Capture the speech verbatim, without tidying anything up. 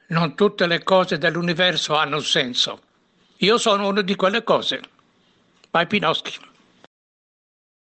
Non tutte le cose dell'universo hanno un senso. Io sono una di quelle cose. Vai Pinoschi.